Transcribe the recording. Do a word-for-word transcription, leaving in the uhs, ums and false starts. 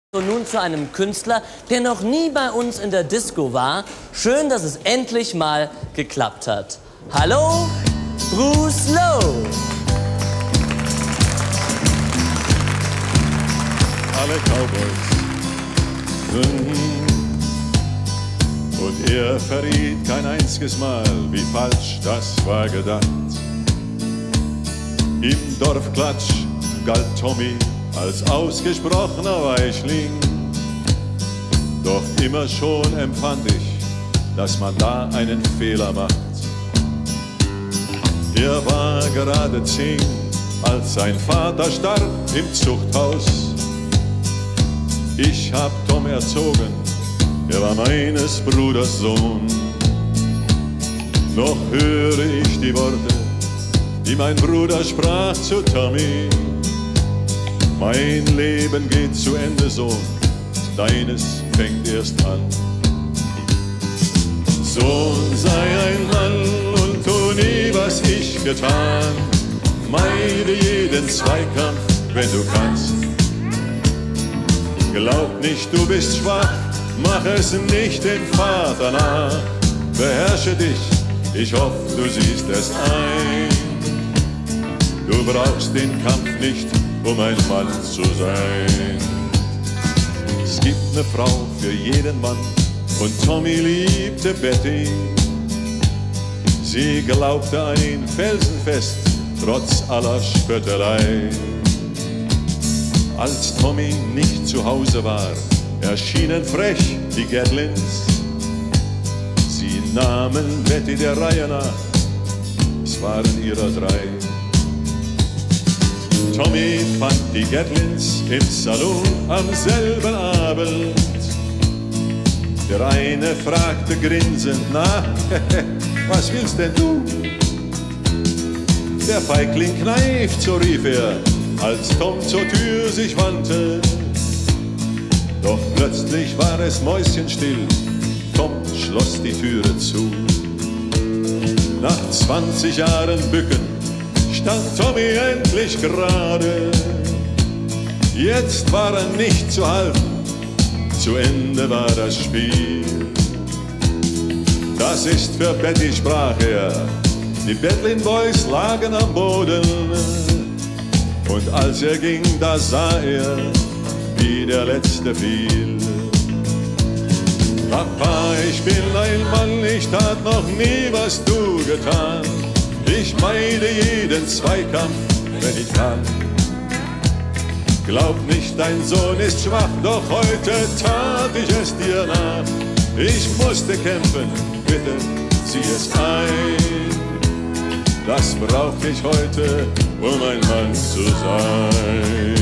Und nun zu einem Künstler, der noch nie bei uns in der Disco war. Schön, dass es endlich mal geklappt hat. Hallo, Bruce Lowe. Alle Cowboys gründen und er verriet kein einziges Mal, wie falsch das war gedacht. Im Dorfklatsch galt Tommy als ausgesprochener Weichling, doch immer schon empfand ich, dass man da einen Fehler macht. Er war gerade zehn, als sein Vater starb im Zuchthaus. Ich hab Tom erzogen, er war meines Bruders Sohn. Noch höre ich die Worte, die mein Bruder sprach zu Tommy: Mein Leben geht zu Ende, Sohn, deines fängt erst an. Sohn, sei ein Mann und tu nie, was ich getan. Meide jeden Zweikampf, wenn du kannst. Glaub nicht, du bist schwach, mach es nicht dem Vater nach. Beherrsche dich, ich hoffe, du siehst es ein. Du brauchst den Kampf nicht, um ein Mann zu sein. Es gibt eine Frau für jeden Mann und Tommy liebte Betty. Sie glaubte an ihn felsenfest, trotz aller Spöttelei. Als Tommy nicht zu Hause war, erschienen frech die Gatlins. Sie nahmen Betty der Reihe nach, es waren ihrer drei. Tommy fand die Gatlins im Salon am selben Abend. Der eine fragte grinsend nach: Was willst denn du? Der Feigling kneift, so rief er, als Tom zur Tür sich wandte. Doch plötzlich war es mäuschenstill, Tom schloss die Türe zu. Nach zwanzig Jahren Bücken stand Tommy endlich gerade. Jetzt war er nicht zu halten, zu Ende war das Spiel. Das ist für Betty, sprach er, die Gatlin Boys lagen am Boden. Und als er ging, da sah er, wie der Letzte fiel. Papa, ich bin ein Mann, ich tat noch nie, was du getan. Ich meide jeden Zweikampf, wenn ich kann. Glaub nicht, dein Sohn ist schwach, doch heute tat ich es dir nach. Ich musste kämpfen, bitte sieh es ein. Das brauch ich heute, um ein Mann zu sein.